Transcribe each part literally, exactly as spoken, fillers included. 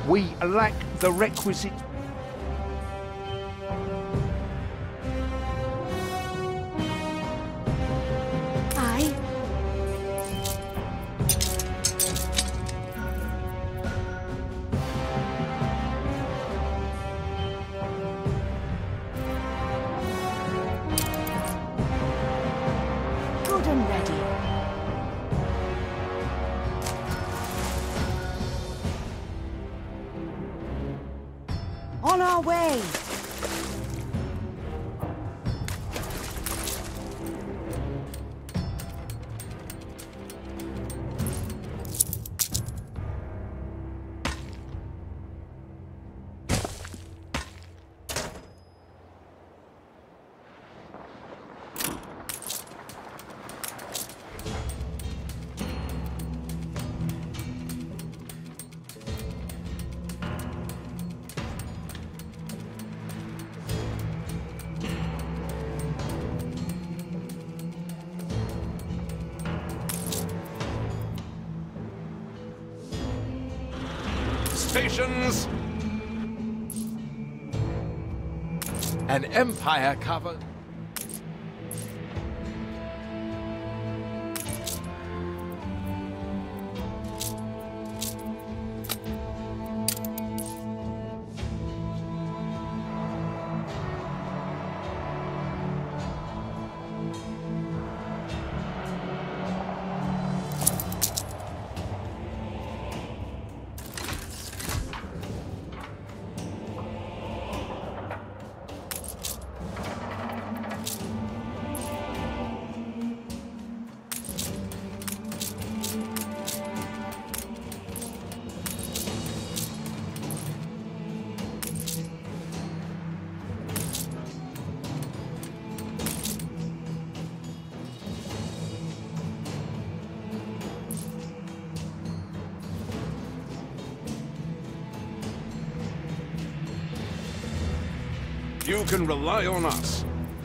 We lack the requisite... Aye. Good and ready. On our way! Stations! An empire covered. You can rely on us.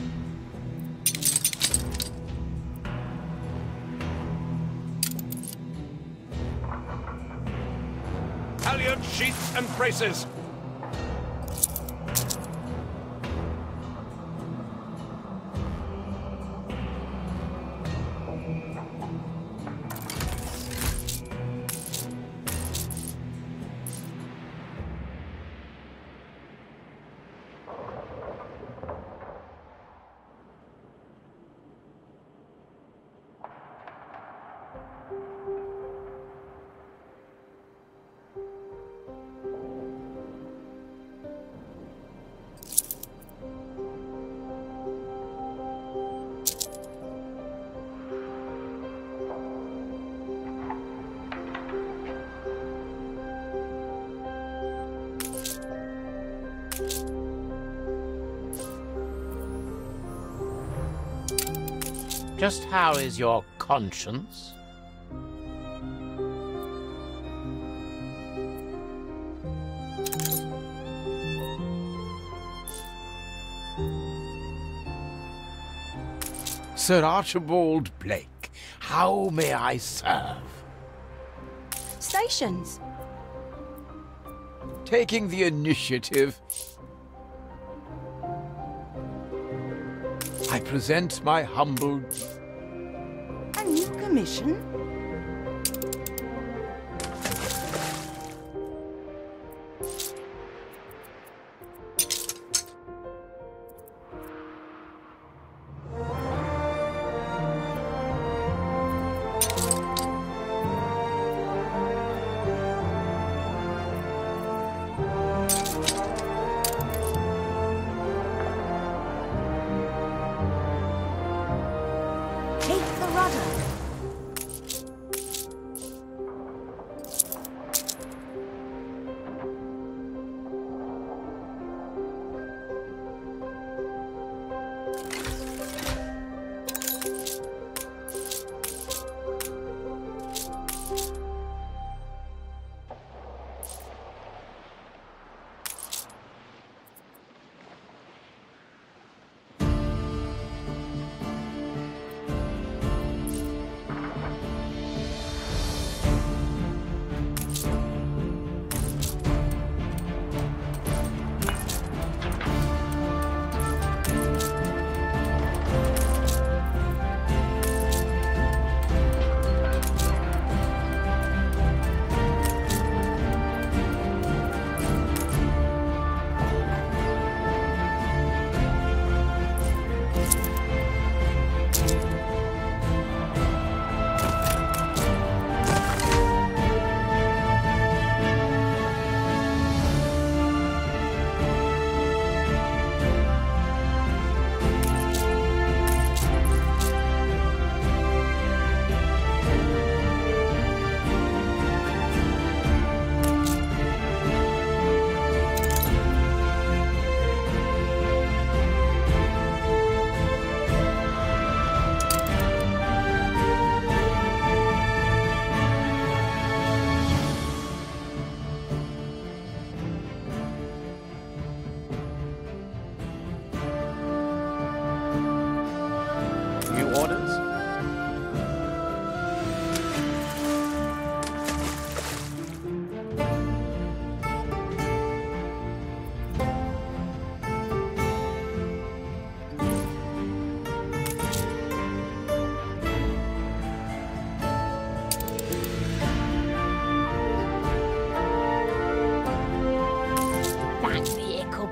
Halyard sheets and braces. Just how is your conscience? Sir Archibald Blake, how may I serve? Stations. Taking the initiative, I present my humble... A new commission?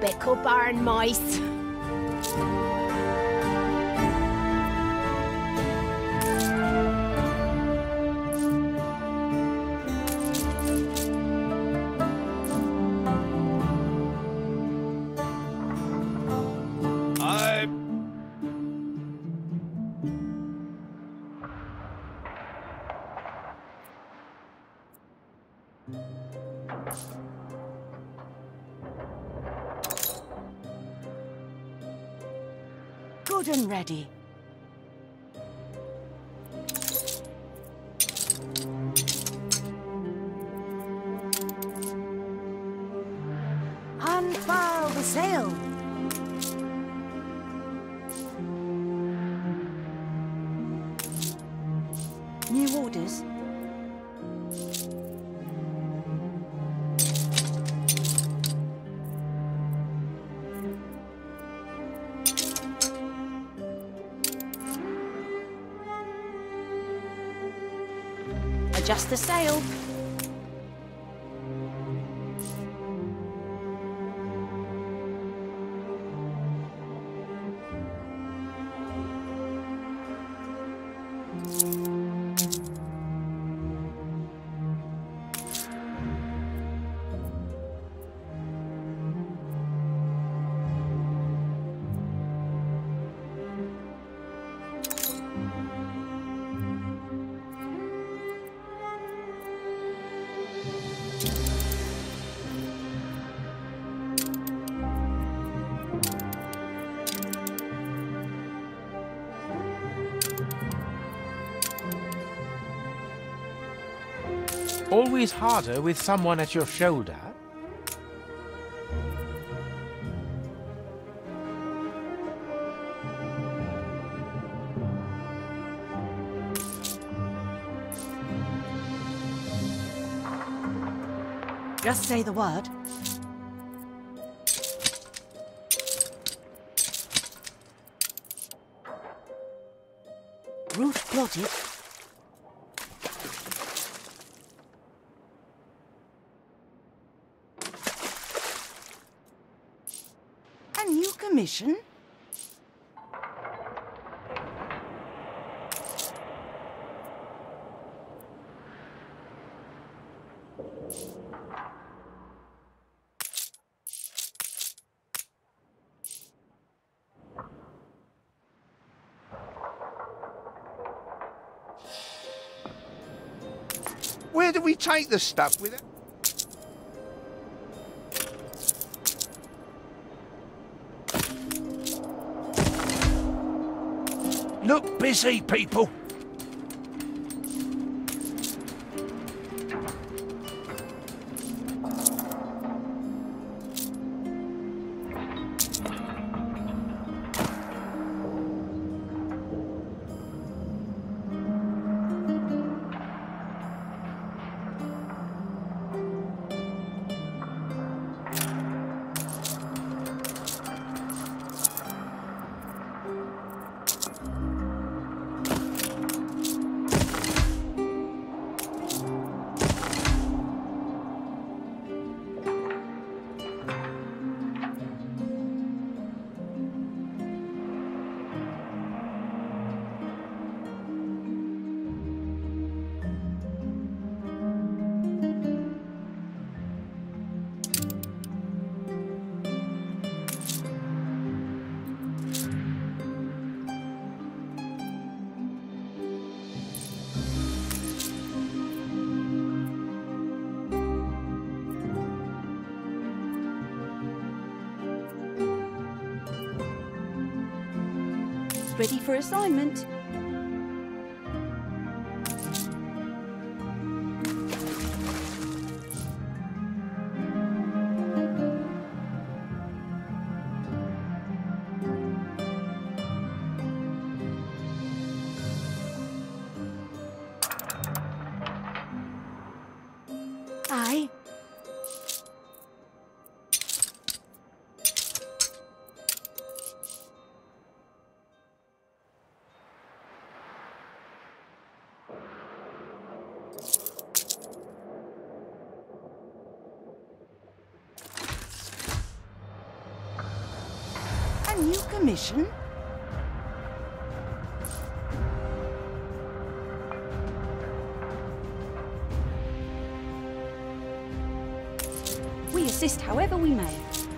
Bickle barn mice. I... Good and ready. Unfurl the sail. New orders. Adjust the sail. Always harder with someone at your shoulder. Just say the word. Route plotted. A new commission? Where do we take the stuff with it? Look busy, people. Ready for assignment. Aye. commission? We assist however we may.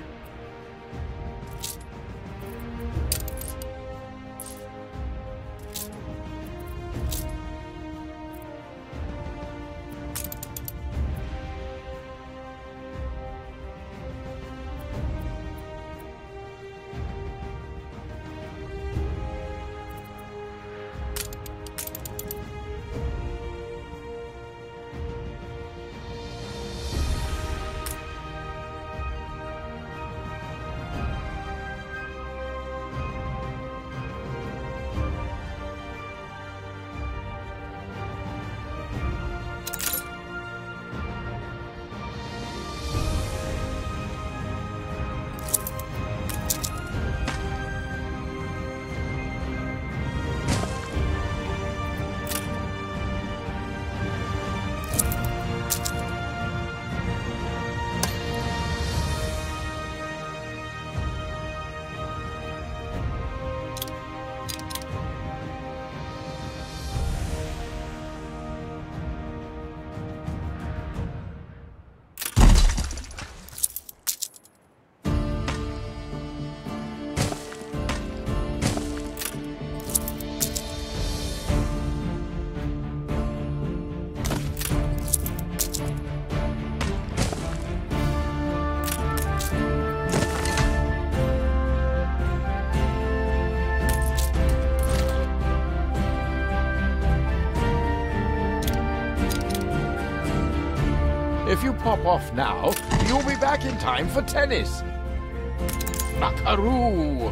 If you pop off now, you'll be back in time for tennis. Buckaroo!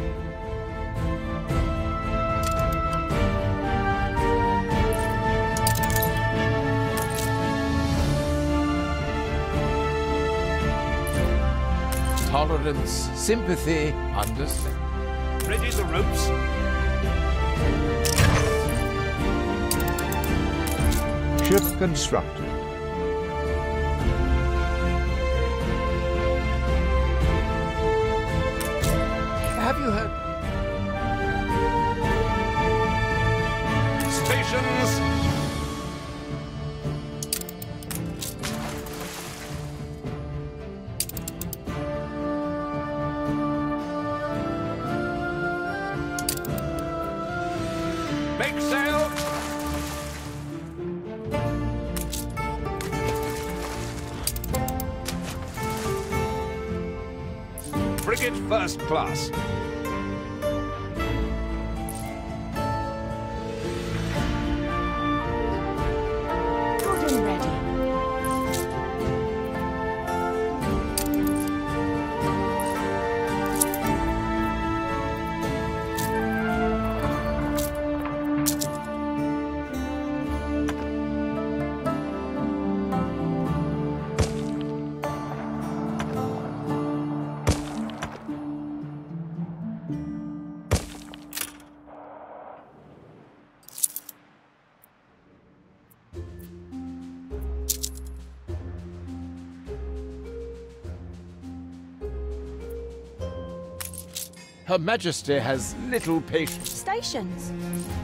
Tolerance, sympathy, understanding. Ready the ropes? Ship constructed. Have you heard? Stations! Make sail! Frigate first class. Good and ready. Her Majesty has little patience. Stations.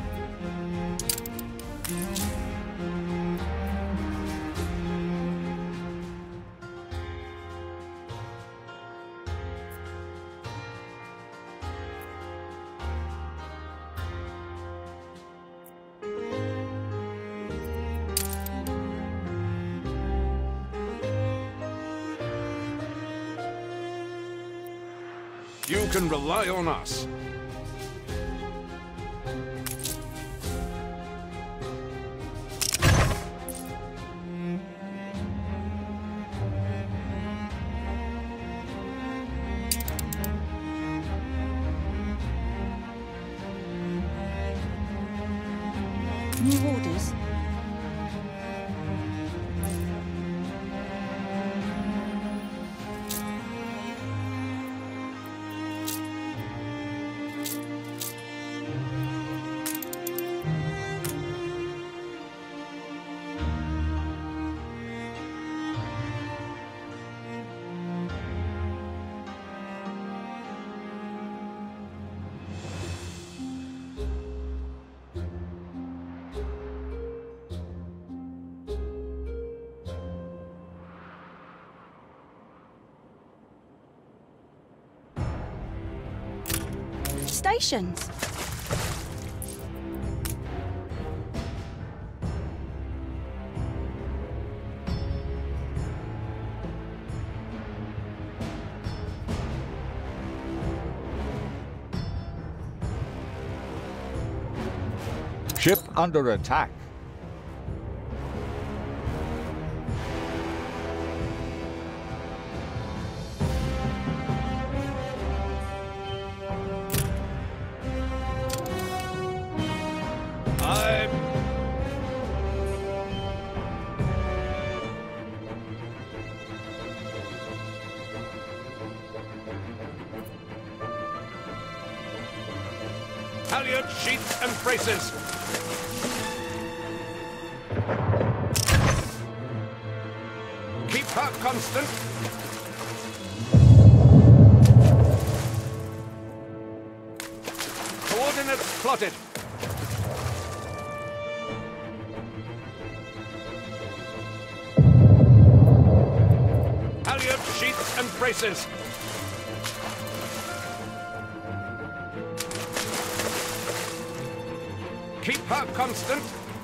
You can rely on us. New orders. stations. Ship under attack. I'm... Halyard, sheets and braces. Keep her constant. Coordinates plotted. Halyard, sheets and braces. Keep her constant.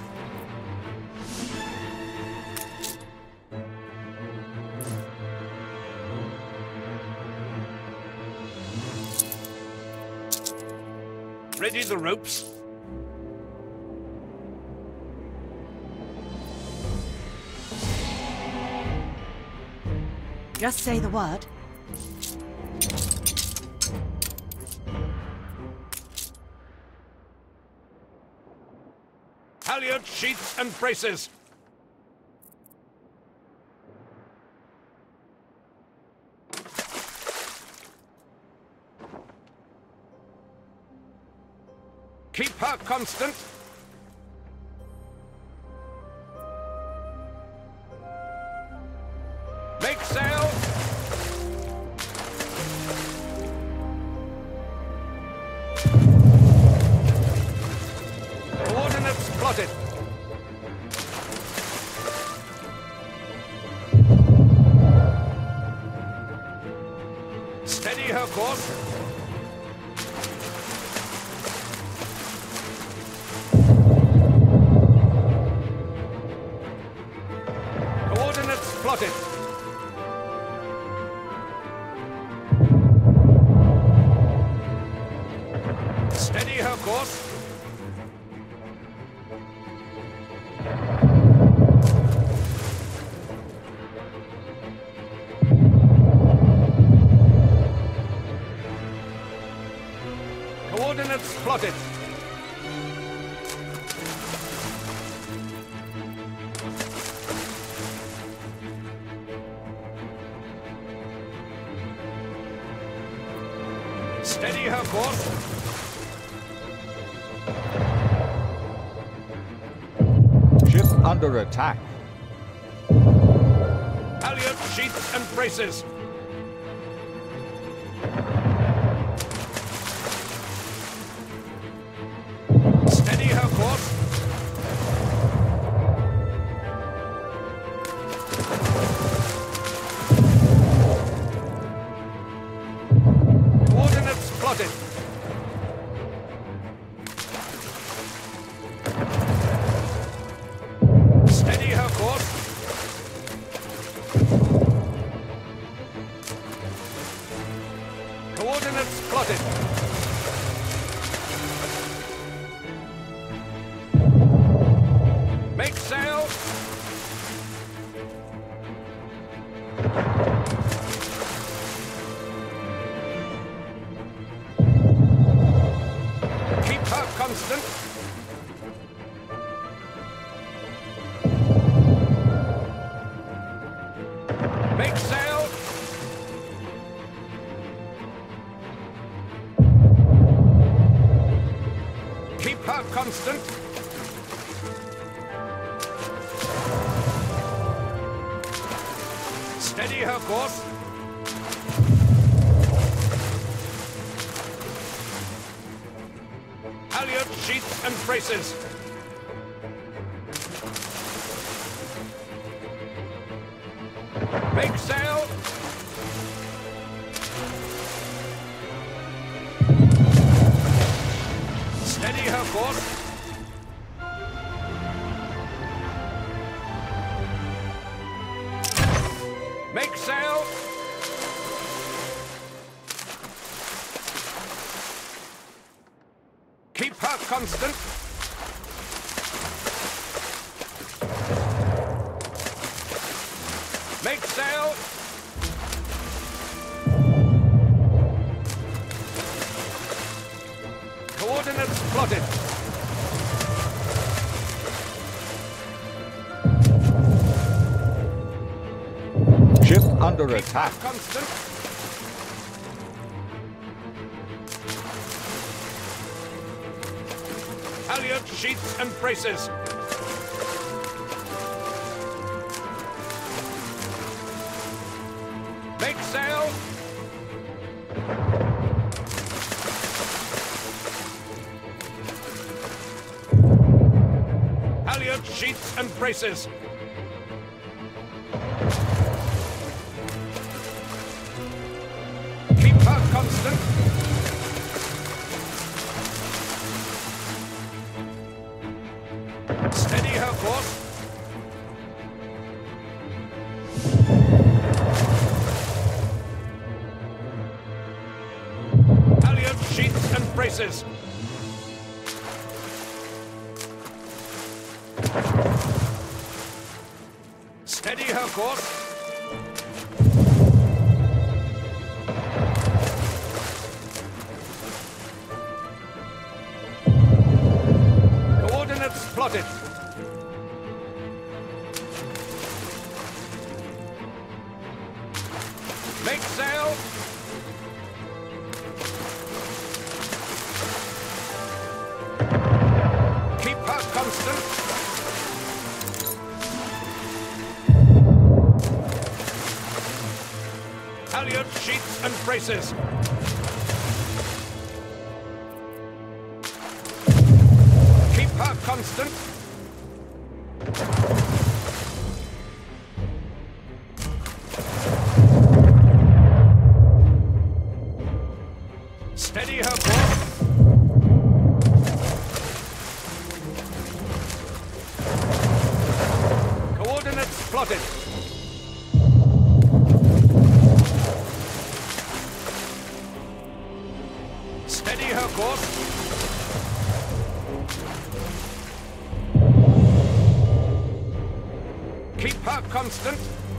Ready the ropes. Just say the word. Halyard, sheets and braces. Keep her constant. Make sail. Coordinates plotted. Steady her course. Coordinates plotted. Steady her course. Coordinates plotted. Steady her course. Ship under attack. Halyard, sheets and braces. Steady her course. Coordinates plotted. Steady her course. Coordinates plotted. Make sail. Keep her constant. Make sail. Keep her constant. Steady her course. Halyard, sheets and braces. Make sail. her course. Make sail. Keep her constant. Make sail. Coordinates plotted. Ship under attack. Constant. Halyard sheets and braces. Make sail. Halyard sheets and braces. Keep her constant. Steady her course. Halyard sheets and braces. Steady her course. Coordinates plotted. Make sail. Keep her constant. Halyard sheets and braces. Keep her constant. Steady her course. Coordinates plotted. Steady her course. Keep her constant.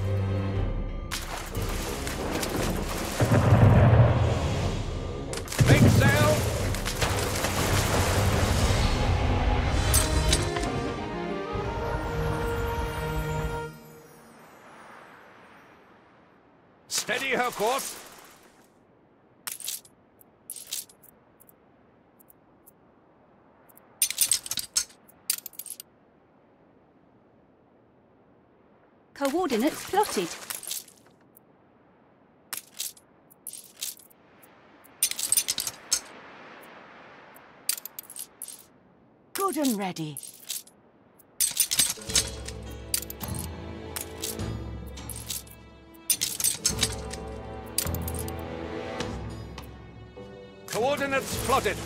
Make sail. Steady her course. Coordinates plotted. Good and ready. Coordinates plotted.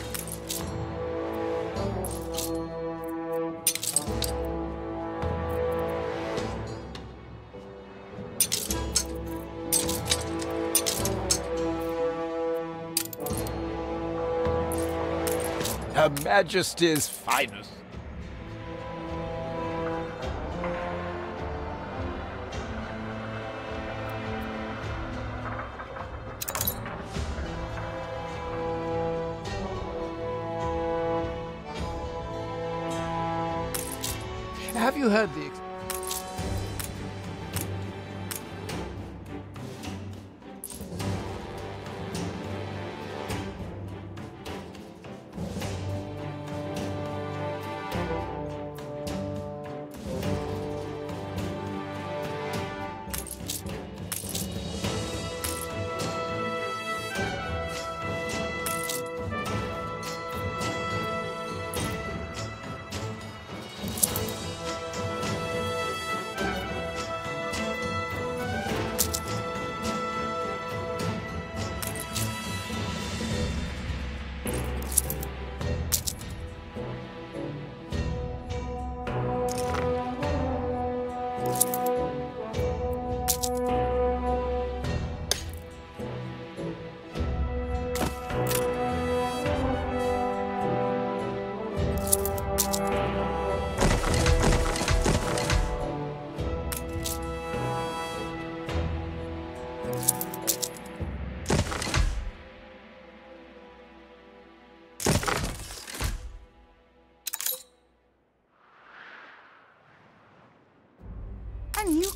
Her Majesty's finest. Have you heard the... ex-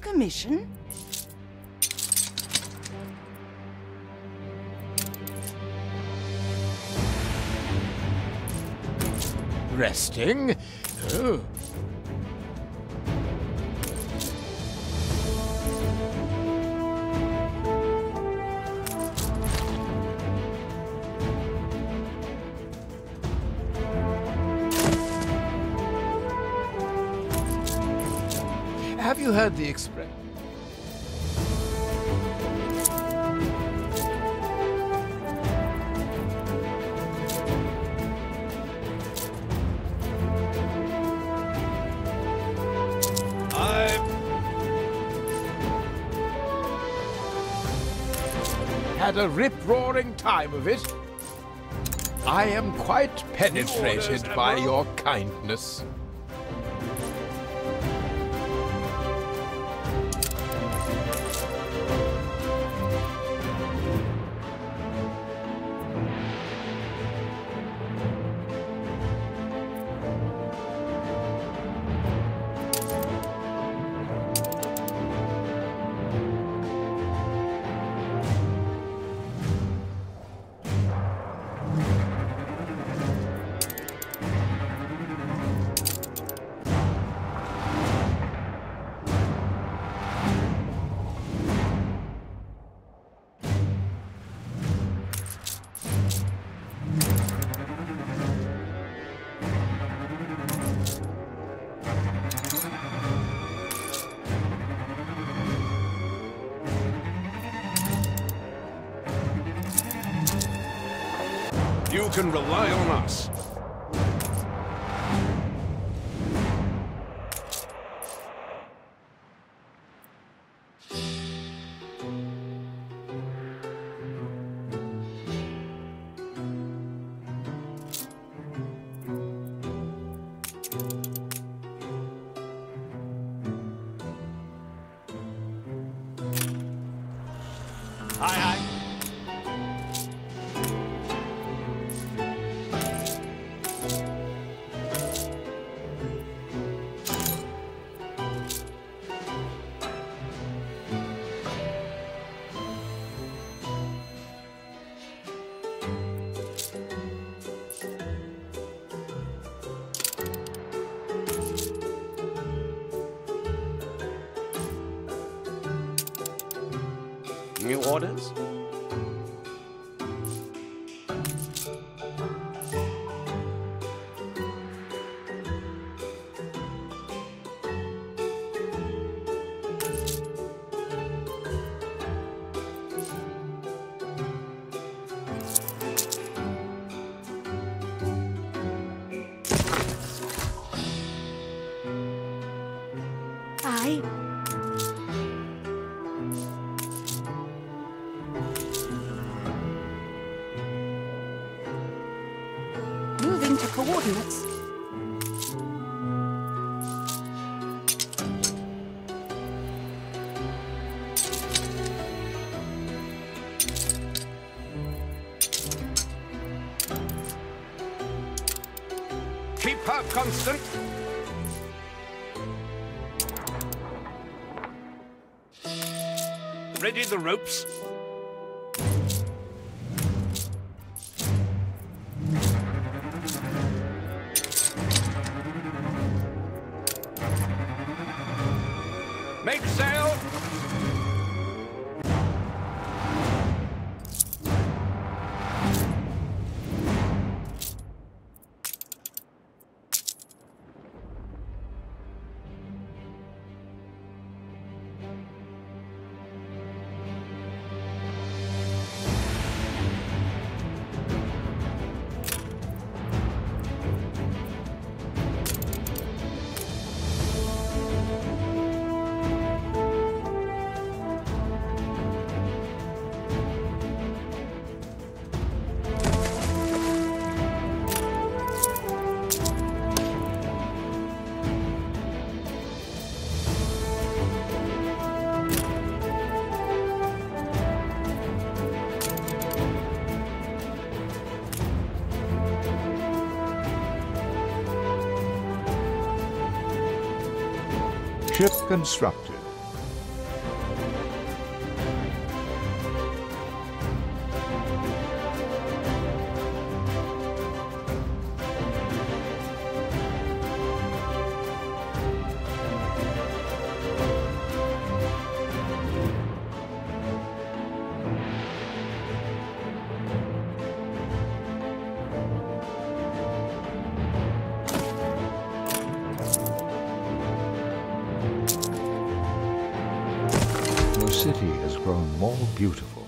commission? Resting? Oh. Have you heard the expression? Had a rip-roaring time of it. I am quite penetrated by your kindness. You can rely on us. Aye, aye. New orders? Aye. Moving to coordinates. Keep her constant. Ready the ropes. Make sail. Ship constructed. city has grown more beautiful.